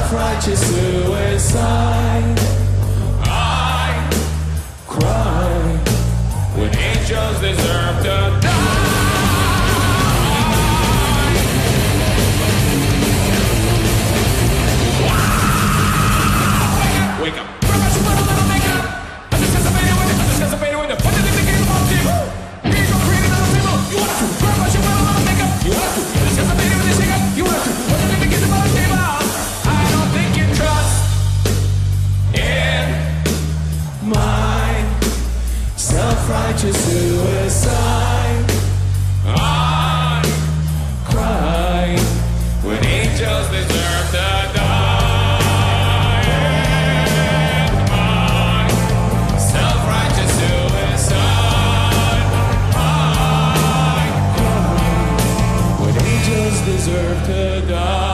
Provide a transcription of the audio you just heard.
self-righteous suicide. I cry when angels deserve to die. Wake up. I'm disgusted with it. What did they think about you? Here's your creating on the table. You want to grab what you want to make up. You want to disgusted with this shake. You want to. What did they think about the table? I don't think you trust in my self-righteous suicide. I cry when angels deserve to die. Deserve to die.